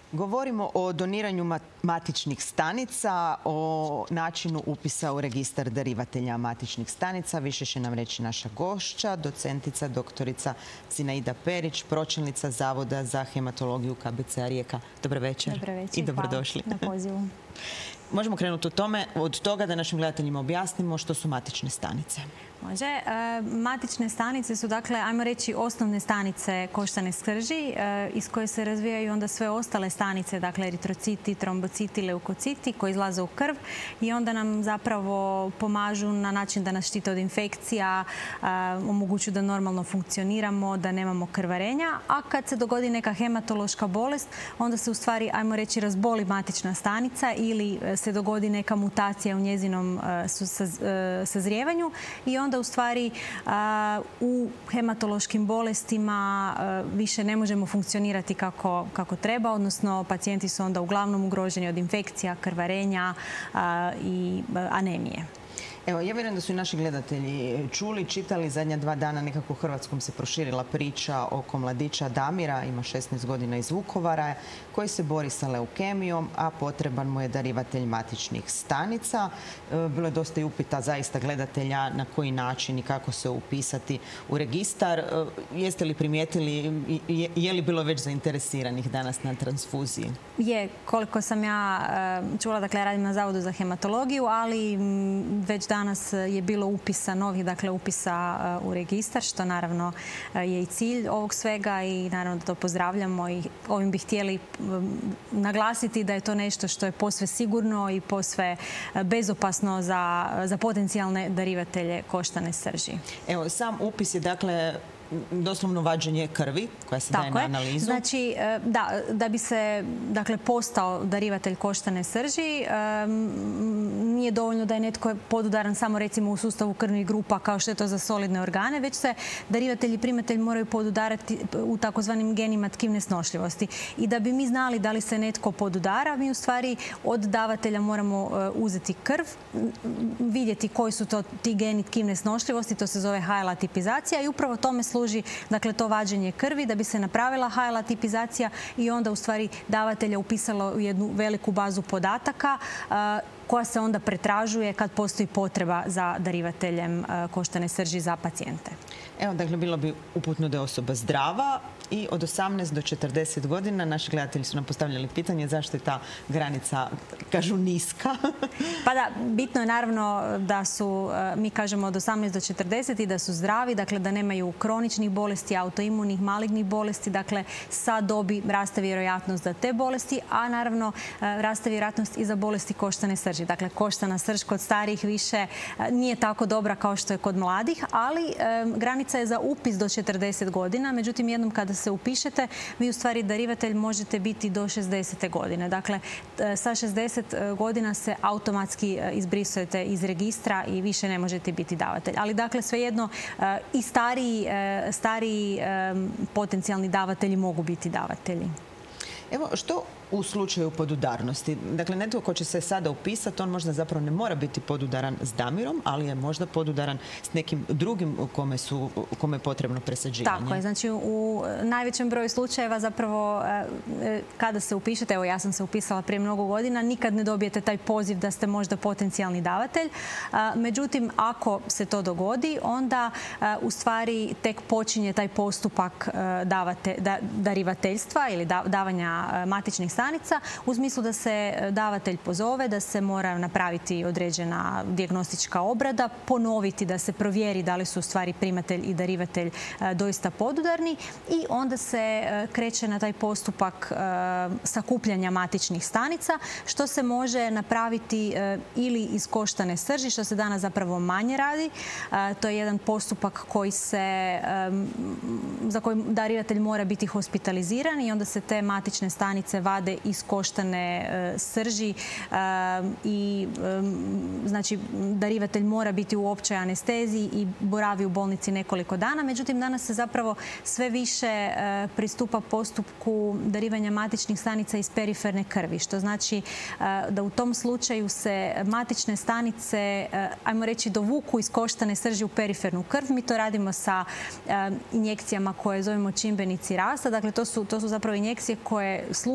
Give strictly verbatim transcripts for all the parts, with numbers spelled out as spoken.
Govorimo o doniranju matičnih stanica, o načinu upisa u registar darivatelja matičnih stanica. Više će nam reći naša gošća, docentica doktorica Zinaida Perić, pročelnica Zavoda za hematologiju K B C-a Rijeka. Dobar večer. Dobar večer. I dobrodošli. Hvala na pozivu. Možemo krenuti od tome, od toga da našim gledateljima objasnimo što su matične stanice. Može. E, matične stanice su, dakle, ajmo reći, osnovne stanice koštane srži e, iz koje se razvijaju onda sve ostale stanice, dakle, eritrociti, trombociti, leukociti koji izlaze u krv i onda nam zapravo pomažu na način da nas štite od infekcija, e, omogućuju da normalno funkcioniramo, da nemamo krvarenja, a kad se dogodi neka hematološka bolest, onda se u stvari, ajmo reći, razboli matična stanica ili se dogodi neka mutacija u njezinom e, saz, e, sazrijevanju i onda onda u stvari u hematološkim bolestima više ne možemo funkcionirati kako, kako treba, odnosno pacijenti su onda uglavnom ugroženi od infekcija, krvarenja i anemije. Evo, ja vjerujem da su i naši gledatelji čuli, čitali zadnja dva dana nekako u Hrvatskom se proširila priča oko mladića Damira, ima šesnaest godina iz Vukovara, koji se bori sa leukemijom, a potreban mu je darivatelj matičnih stanica. Bilo je dosta i upita zaista gledatelja na koji način i kako se upisati u registar. Jeste li primijetili, je li bilo već zainteresiranih danas na transfuziji? Je, koliko sam ja čula, dakle, radim na Zavodu za hematologiju, ali već danas je bilo upisa, novih, dakle, upisa u registar, što naravno je i cilj ovog svega i naravno da to pozdravljamo i ovim bi htjeli naglasiti da je to nešto što je posve sigurno i posve bezopasno za, za potencijalne darivatelje koštane srži. Evo, sam upis je, dakle, doslovno vađenje krvi koja se daje na analizu. Znači, da, da bi se, dakle, postao darivatelj koštane srži, nije dovoljno da je netko podudaran samo, recimo, u sustavu krvnih grupa kao što je to za solidne organe, već se darivatelji i primatelji moraju podudarati u takozvanim genima tkivne snošljivosti. I da bi mi znali da li se netko podudara, mi u stvari od davatelja moramo uzeti krv, vidjeti koji su to ti geni tkivne snošljivosti, to se zove H L A tipizacija i upravo tome služi, dakle, to vađenje krvi da bi se napravila H L A tipizacija i onda u stvari davatelja upisalo u jednu veliku bazu podataka koja se onda pretražuje kad postoji potreba za darivateljem koštane srži za pacijente. Evo, dakle, bilo bi uputno da je osoba zdrava i od osamnaest do četrdeset godina. Naši gledatelji su nam postavljali pitanje zašto je ta granica, kažu, niska. Pa da, bitno je naravno da su, mi kažemo od osamnaest do četrdeset i da su zdravi, dakle da nemaju kroničnih bolesti, autoimunih, malignih bolesti, dakle sa dobi raste vjerojatnost za te bolesti, a naravno raste vjerojatnost i za bolesti koštane srži. Dakle, koštana srž kod starijih više nije tako dobra kao što je kod mladih, ali granica je za upis do četrdeset godina, međutim jednom kada se upišete, vi u stvari darivatelj možete biti do šezdeset godine. Dakle, sa šezdeset godina se automatski izbrisujete iz registra i više ne možete biti davatelj. Ali, dakle, svejedno i stariji, stariji potencijalni davatelji mogu biti davatelji. Evo, što u slučaju podudarnosti? Dakle, netko ko će se sada upisati, on možda zapravo ne mora biti podudaran s Damirom, ali je možda podudaran s nekim drugim kome, su, kome je potrebno presađivanje. Tako je. Znači, u najvećem broju slučajeva zapravo kada se upišete, evo ja sam se upisala prije mnogo godina, nikad ne dobijete taj poziv da ste možda potencijalni davatelj. Međutim, ako se to dogodi, onda u stvari tek počinje taj postupak davate, da, darivateljstva ili da, davanja matičnih stanica u smislu da se davatelj pozove, da se mora napraviti određena dijagnostička obrada, ponoviti da se provjeri da li su u stvari primatelj i darivatelj doista podudarni i onda se kreće na taj postupak sakupljanja matičnih stanica, što se može napraviti ili iz koštane srži, što se danas zapravo manje radi. To je jedan postupak koji se, za koji darivatelj mora biti hospitaliziran i onda se te matične stanice vade iz koštane srži i znači darivatelj mora biti u općoj anesteziji i boravi u bolnici nekoliko dana. Međutim, danas se zapravo sve više pristupa postupku darivanja matičnih stanica iz periferne krvi, što znači da u tom slučaju se matične stanice, ajmo reći, dovuku iz koštane srži u perifernu krv. Mi to radimo sa injekcijama koje zovemo čimbenici rasta. Dakle, to su, to su zapravo injekcije koje služe upravo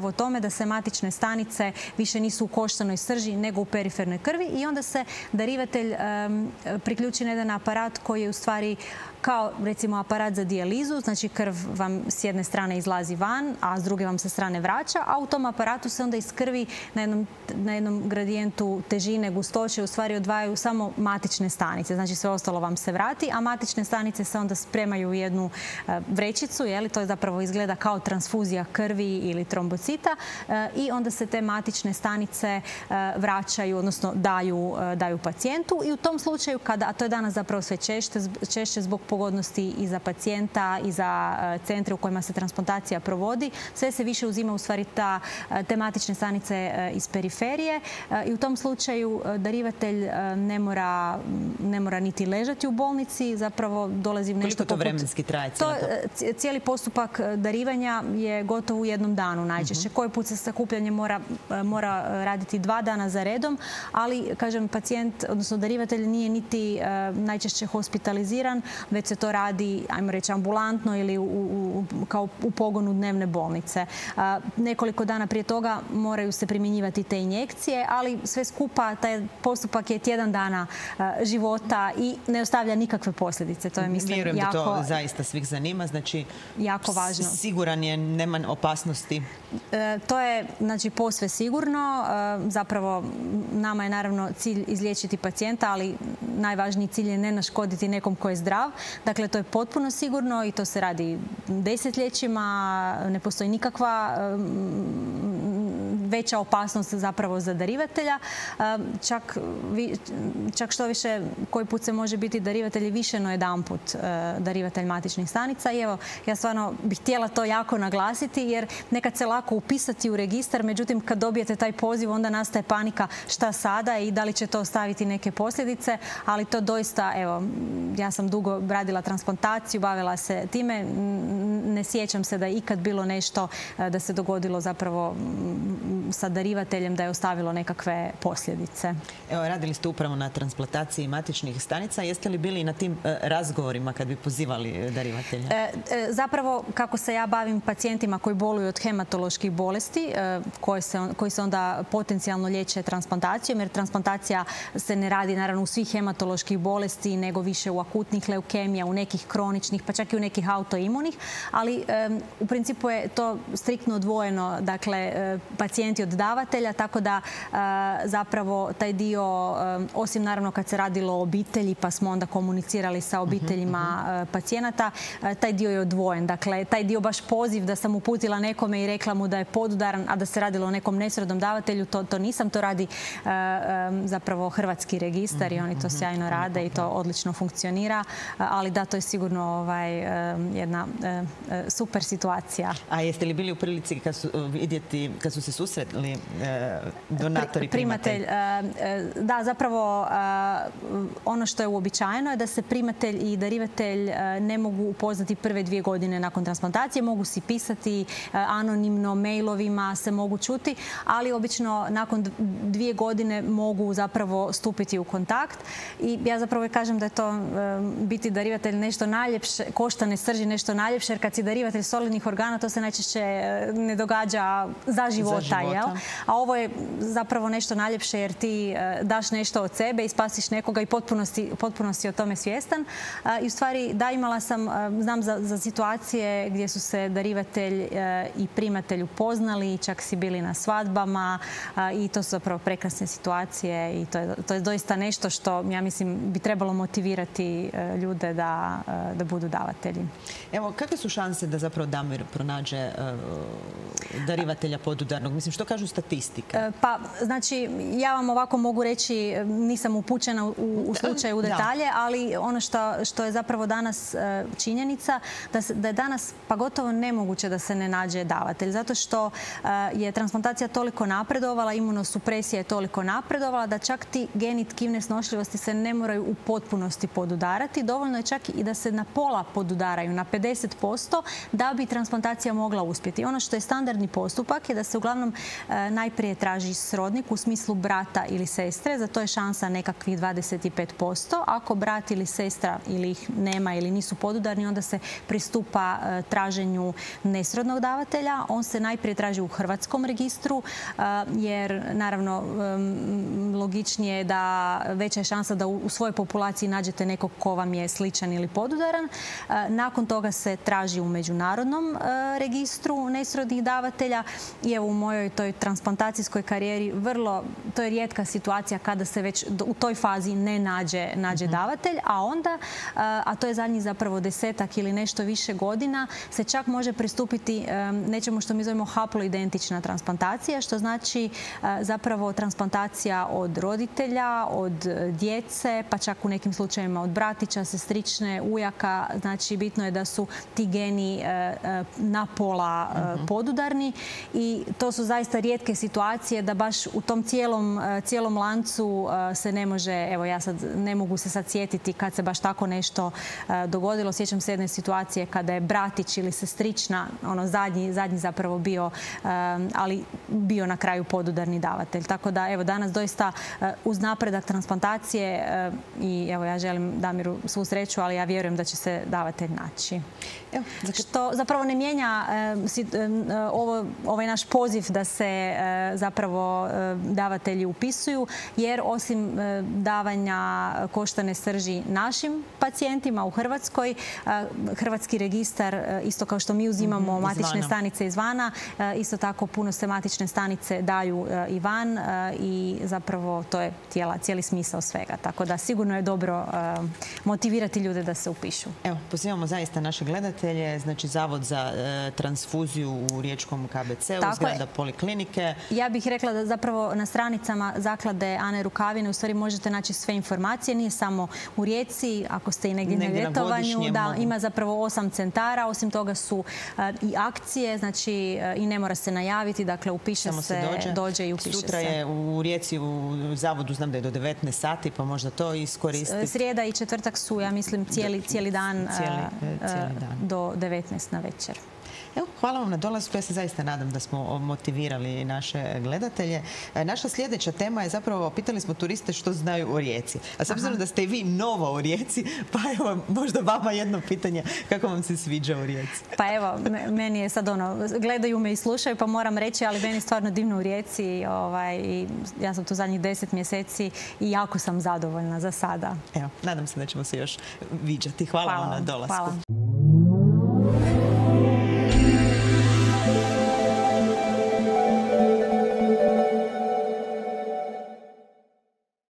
upravo o tome da se matične stanice više nisu u koštanoj srži nego u perifernoj krvi i onda se darivatelj priključi na jedan aparat koji je u stvari kao recimo aparat za dijalizu, znači krv vam s jedne strane izlazi van, a s druge vam sa strane vraća, a u tom aparatu se onda iz krvi na jednom, na jednom gradijentu težine, gustoće u stvari odvajaju samo matične stanice. Znači sve ostalo vam se vrati, a matične stanice se onda spremaju u jednu vrećicu, je li, to je zapravo izgleda kao transfuzija krvi ili trombocita i onda se te matične stanice vraćaju, odnosno daju, daju pacijentu i u tom slučaju kada, a to je danas zapravo sve češće, češće zbog pogodnosti i za pacijenta i za centre u kojima se transplantacija provodi. Sve se više uzima u stvari ta tematične stanice iz periferije i u tom slučaju darivatelj ne mora, ne mora niti ležati u bolnici, zapravo dolazi u nešto poput... Koliko to vremenski traje? To, cijeli postupak darivanja je gotovo u jednom danu najčešće. Koji put se sakupljanje mora, mora raditi dva dana za redom, ali, kažem, pacijent, odnosno darivatelj nije niti najčešće hospitaliziran, već se to radi, ajmo reći, ambulantno ili u, u, kao u pogonu dnevne bolnice. A, nekoliko dana prije toga moraju se primjenjivati te injekcije, ali sve skupa, taj postupak je tjedan dana a, života i ne ostavlja nikakve posljedice. To je, mislim, Vjerujem jako... da to zaista svih zanima. Znači, jako važno. Siguran je, nema opasnosti? E, to je, znači, posve sigurno. E, zapravo, nama je naravno cilj izliječiti pacijenta, ali najvažniji cilj je ne naškoditi nekom ko je zdrav. Dakle, to je potpuno sigurno i to se radi desetljećima. Ne postoji nikakva veća opasnost zapravo za darivatelja. Čak, čak što više, koji put se može biti darivatelj više no jedan put darivatelj matičnih stanica. I evo, ja stvarno bih htjela to jako naglasiti jer nekad se lako upisati u registar, međutim kad dobijete taj poziv onda nastaje panika šta sada i da li će to ostaviti neke posljedice, ali to doista, evo, ja sam dugo radila transplantaciju, bavila se time, ne sjećam se da je ikad bilo nešto da se dogodilo zapravo sa darivateljem da je ostavilo nekakve posljedice. Evo, radili ste upravo na transplantaciji matičnih stanica. Jeste li bili na tim razgovorima kad bi pozivali darivatelja? E, e, zapravo, kako se ja bavim pacijentima koji boluju od hematoloških bolesti, e, koje se, koji se onda potencijalno liječe transplantacijom, jer transplantacija se ne radi naravno u svih hematoloških bolesti, nego više u akutnih leukemija, u nekih kroničnih, pa čak i u nekih autoimunih, ali e, u principu je to striktno odvojeno, dakle, e, pacijenti od davatelja, tako da e, zapravo taj dio, e, osim naravno kad se radilo o obitelji, pa smo onda komunicirali sa obiteljima uh-huh, uh-huh. pacijenata, e, taj dio je odvojen. Dakle, taj dio baš poziv da sam uputila nekome i rekla mu da je podudaran, a da se radilo o nekom nesrodnom davatelju, to, to nisam. To radi e, e, zapravo Hrvatski registar uh-huh, i oni to uh-huh. sjajno rade uh-huh. i to odlično funkcionira, ali da, to je sigurno ovaj, e, jedna e, super situacija. A jeste li bili u prilici kad su, vidjeti, kad su se susretli e, donatori, primatelj? primatelj? Da, zapravo ono što je uobičajeno je da se primatelj i darivatelj ne mogu upoznati prve dvije godine nakon transplantacije. Mogu si pisati anonimno, mailovima se mogu čuti, ali obično nakon dvije godine mogu zapravo stupiti u kontakt. I ja zapravo kažem da je to biti darivatelj nešto najljepše, koštane srži nešto najljepše, jer kad si darivatelj solidnih organa, to se najčešće ne događa za života. Za života. Jel? A ovo je zapravo nešto najljepše jer ti daš nešto od sebe i spasiš nekoga i potpuno si, potpuno si o tome svjestan. I u stvari, da, imala sam, znam za, za situacije gdje su se darivatelj i primatelj upoznali, čak si bili na svadbama i to su zapravo prekrasne situacije i to je, to je doista nešto što, ja mislim, bi trebalo motivirati ljude da, da budu davatelji. Evo, kakve su šanse da zapravo Damir pronađe darivatelja podudarnog? Mislim, što kažu statistike? Pa, znači, ja vam ovako mogu reći, nisam upućena u, u slučaju u detalje, ali ono što, što je zapravo danas činjenica, da, se, da je danas pa gotovo nemoguće da se ne nađe davatelj. Zato što je transplantacija toliko napredovala, imunosupresija je toliko napredovala, da čak ti geni tkivne snošljivosti se ne moraju u potpunosti podudarati. Dovoljno je čak i da se na pola podudaraju, na pedeset posto, da bi transplantacija mogla uspjeti. Ono što je standardni standardni postupak je da se uglavnom najprije traži srodnik u smislu brata ili sestre. Za to je šansa nekakvih dvadeset pet posto. Ako brat ili sestra ili ih nema ili nisu podudarni, onda se pristupa traženju nesrodnog davatelja. On se najprije traži u hrvatskom registru, jer naravno logičnije je da veća je šansa da u svojoj populaciji nađete nekog ko vam je sličan ili podudaran. Nakon toga se traži u međunarodnom registru nesrodnih davatelja i evo u mojoj toj transplantacijskoj karijeri vrlo, to je rijetka situacija kada se već u toj fazi ne nađe, nađe davatelj, a onda, a to je zadnjih zapravo desetak ili nešto više godina, se čak može pristupiti nečemu što mi zovemo haploidentična transplantacija, što znači zapravo transplantacija od roditelja, od djece, pa čak u nekim slučajevima od bratića, sestrične, ujaka. Znači, bitno je da su ti geni na pola podudarni i to su zaista rijetke situacije da baš u tom cijelom, cijelom lancu se ne može, evo ja sad ne mogu se sad sjetiti kad se baš tako nešto dogodilo. Sjećam se jedne situacije kada je bratić ili sestrična, ono zadnji, zadnji zapravo bio, ali bio na kraju podudarni davatelj. Tako da evo danas doista uz napredak transplantacije i evo ja želim Damiru svu sreću, ali ja vjerujem da će se davatelj naći. Evo, što zapravo ne mijenja ovo, ovaj naš poziv da se zapravo davatelji upisuju, jer osim davanja koštane srži našim pacijentima u Hrvatskoj, Hrvatski registar, isto kao što mi uzimamo matične stanice izvana, isto tako puno se matične stanice daju i van i zapravo to je tijela, cijeli smisao svega. Tako da sigurno je dobro motivirati ljude da se upišu. Evo, pozivamo zaista naše gledatelje, znači Zavod za transfuziju u Riječkom K B C-u, zgrada Poliklinike. Ja bih rekla da zapravo na stranicama Zaklade Ane Rukavine u stvari možete naći sve informacije. Nije samo u Rijeci, ako ste i negdje, negdje na ljetovanju. Da, ima zapravo osam centara. Osim toga su i akcije, znači i ne mora se najaviti, dakle upiše se, se dođe. dođe i upiše se. Sutra je u Rijeci u Zavodu, znam da je do devetnaest sati, pa možda to iskoristiti. Srijeda i četvrtak su, ja mislim, cijeli, cijeli dan, cijeli, cijeli dan do devetnaest na večer. Evo, hvala vam na dolasku. Ja se zaista nadam da smo motivirali naše gledatelje. Naša sljedeća tema je zapravo, pitali smo turiste što znaju o Rijeci. A s obzirom da ste i vi nova u Rijeci, pa evo, možda vama jedno pitanje, kako vam se sviđa u Rijeci? Pa evo, meni je sad ono, gledaju me i slušaju, pa moram reći, ali meni je stvarno divno u Rijeci. Ovaj, i ja sam tu zadnjih deset mjeseci i jako sam zadovoljna za sada. Evo, nadam se da ćemo se još viđati. Hvala, hvala vam na dolasku. Hvala.